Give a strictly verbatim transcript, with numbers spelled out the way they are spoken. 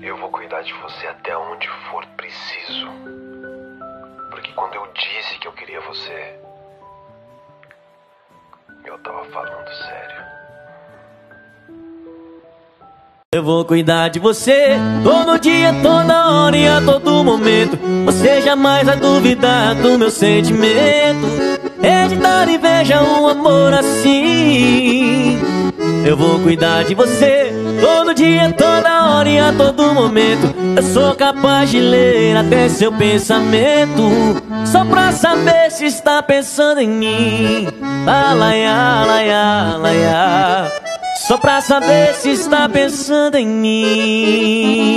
Eu vou cuidar de você até onde for preciso. Porque quando eu disse que eu queria você, eu tava falando sério. Eu vou cuidar de você todo dia, toda hora e a todo momento. Você jamais vai duvidar do meu sentimento. Editado e veja um amor assim. Eu vou cuidar de você todo dia, toda hora e a todo momento. Eu sou capaz de ler até seu pensamento, só pra saber se está pensando em mim. Alaiá, alaiá, alaiá. Só pra saber se está pensando em mim.